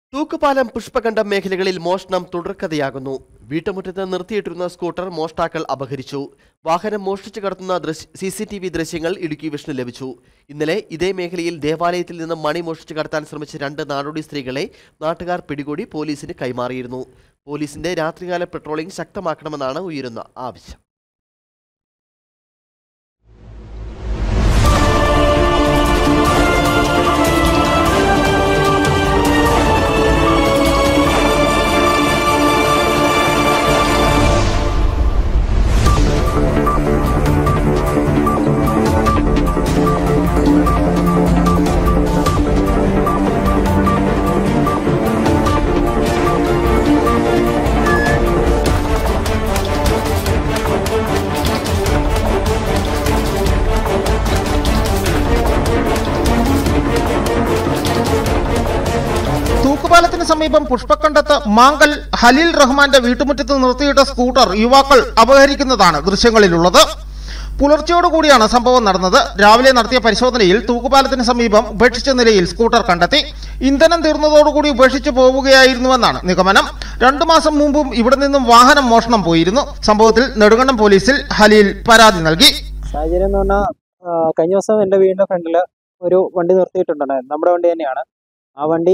തൂക്കുപാലം പുഷ്പകണ്ഠം മേഖലകളിൽ മോഷണം തുടർക്കഥയാകുന്നു. വീട്ടുമുറ്റത്ത് നിർത്തിയിട്ടിരുന്ന സ്കൂട്ടർ മോഷ്ടാക്കൾ അപഹരിച്ചു. വാഹനം മോഷ്ടിച്ചു കടത്തുന്ന CCTV ദൃശ്യങ്ങൾ ഇടുക്കി വിഷന് ലഭിച്ചു. ഇന്നലെ ഇതേ മേഖലയിൽ ദേവാലയത്തിൽ നിന്ന് മണി മോഷ്ടിച്ചു കടത്താൻ ശ്രമിച്ച 2 നാടോടി സ്ത്രീകളെ നാട്ടുകാർ പിടികൂടി പോലീസിന് കൈമാറിയിരുന്നു. പോലീസിന്റെ രാത്രികാല പെട്രോളിംഗ് ശക്തമാക്കണമെന്നാണ് ഉയരുന്ന ആവശ്യം. തൂക്കുപാലത്തിന് സമീപം പുഷ്പക്കണ്ടത്ത് മാങ്കൽ ഹലീൽ റഹ്മാന്റെ വീട്ടുമുറ്റത്ത് നിർത്തിയിട്ട സ്കൂട്ടർ യുവാക്കൾ അപഹരിക്കുന്നതാണ് ദൃശ്യങ്ങളിലുള്ളത്. പുലർച്ചയോടുകൂടിയാണ് സംഭവം നടന്നത്. രാവിലെ നടത്തിയ പരിശോധനയിൽ തൂക്കുപാലത്തിന് സമീപം ഉപേക്ഷിച്ച നിലയിൽ സ്കൂട്ടർ കണ്ടെത്തി. ഇന്ധനം തീർന്നതോടുകൂടി ഉപേക്ഷിച്ചു പോവുകയായിരുന്നുവെന്നാണ് നിഗമനം. 2 മാസം മുമ്പും ഇവിടെ നിന്നും വാഹനം മോഷണം പോയിരുന്നു. സംഭവത്തിൽ നെടുങ്കണ്ടം പോലീസിൽ ഹലീൽ പരാതി നൽകി. സാഹചര്യം എന്ന് പറഞ്ഞാൽ കഴിഞ്ഞ ദിവസം എൻ്റെ വീടിന്റെ ഫ്രണ്ടിൽ ഒരു വണ്ടി നിർത്തിയിട്ടുണ്ടായിരുന്നു. നമ്മുടെ വണ്ടി തന്നെയാണ്. ആ വണ്ടി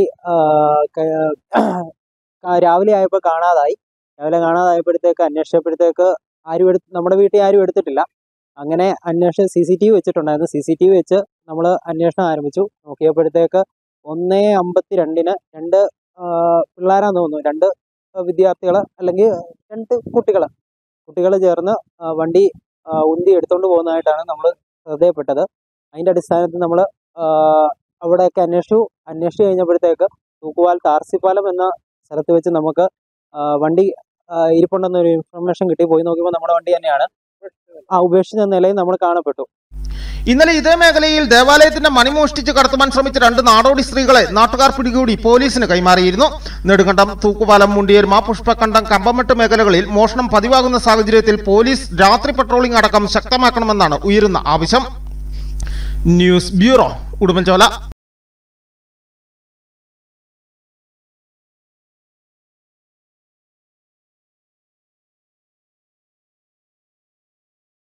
രാവിലെ ആയപ്പോൾ കാണാതായി. രാവിലെ കാണാതായപ്പോഴത്തേക്ക് അന്വേഷിച്ചപ്പോഴത്തേക്ക് നമ്മുടെ വീട്ടിൽ ആരും എടുത്തിട്ടില്ല. അങ്ങനെ അന്വേഷണം CCTV വെച്ചിട്ടുണ്ടായിരുന്നു. CCTV വെച്ച് നമ്മൾ അന്വേഷണം ആരംഭിച്ചു. നോക്കിയപ്പോഴത്തേക്ക് 1:52-ന് 2 പിള്ളേരാന്ന് തോന്നുന്നു, 2 വിദ്യാർത്ഥികൾ അല്ലെങ്കിൽ 2 കുട്ടികൾ ചേർന്ന് വണ്ടി ഉന്തി എടുത്തുകൊണ്ട് പോകുന്നതായിട്ടാണ് നമ്മൾ ശ്രദ്ധയപ്പെട്ടത്. അതിൻ്റെ അടിസ്ഥാനത്തിൽ നമ്മൾ അവിടെയൊക്കെ അന്വേഷിച്ചു കഴിഞ്ഞപ്പോഴത്തേക്ക് തൂക്കുപാലം താർസിപ്പാലം എന്ന സ്ഥലത്ത് വെച്ച് നമുക്ക് വണ്ടി ഇരിപ്പുണ്ടെന്നൊരു ഇൻഫർമേഷൻ കിട്ടി. പോയി നോക്കിയപ്പോൾ നമ്മുടെ വണ്ടി തന്നെയാണ്. ഉപേക്ഷിച്ച നിലയിൽ നമ്മൾ കാണപ്പെട്ടു. ഇന്നലെ ഇതേ മേഖലയിൽ ദേവാലയത്തിന്റെ മണി മോഷ്ടിച്ച് കടത്തുവാൻ ശ്രമിച്ച 2 നാടോടി സ്ത്രീകളെ നാട്ടുകാർ പിടികൂടി പോലീസിന് കൈമാറിയിരുന്നു. നെടുങ്കണ്ടം, തൂക്കുപാലം, മുണ്ടിയേർമ, പുഷ്പക്കണ്ടം, കമ്പമെട്ട് മേഖലകളിൽ മോഷണം പതിവാകുന്ന സാഹചര്യത്തിൽ പോലീസ് രാത്രി പട്രോളിംഗ് അടക്കം ശക്തമാക്കണമെന്നാണ് ഉയരുന്ന ആവശ്യം. News bureau, Udumbanchola.